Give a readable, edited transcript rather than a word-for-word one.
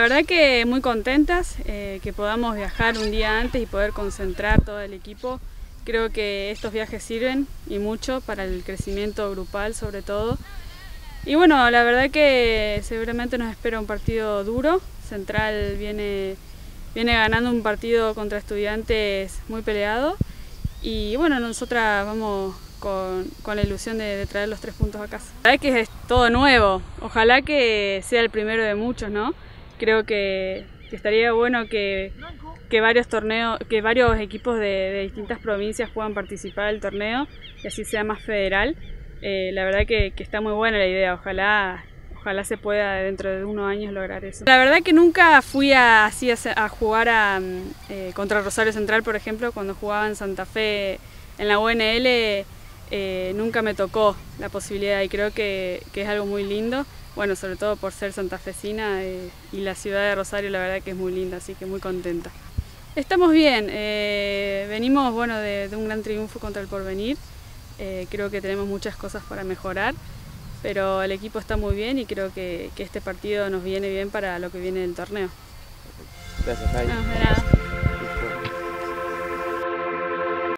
verdad que muy contentas que podamos viajar un día antes y poder concentrar todo el equipo. Creo que estos viajes sirven y mucho para el crecimiento grupal sobre todo. Y bueno, la verdad que seguramente nos espera un partido duro. Central viene ganando un partido contra Estudiantes muy peleado. Y bueno, nosotras vamos con la ilusión de traer los 3 puntos a casa. La verdad que es todo nuevo. Ojalá que sea el primero de muchos, ¿no? Creo que estaría bueno que varios equipos de distintas provincias puedan participar del torneo y así sea más federal. La verdad que está muy buena la idea, ojalá se pueda dentro de unos años lograr eso. La verdad que nunca fui a jugar contra Rosario Central, por ejemplo, cuando jugaba en Santa Fe en la UNL, nunca me tocó la posibilidad y creo que es algo muy lindo. Bueno, sobre todo por ser santafesina y la ciudad de Rosario la verdad que es muy linda, así que muy contenta. Estamos bien, venimos bueno, de un gran triunfo contra el Porvenir, creo que tenemos muchas cosas para mejorar, pero el equipo está muy bien y creo que este partido nos viene bien para lo que viene del torneo. Gracias, Jaime. No, de nada.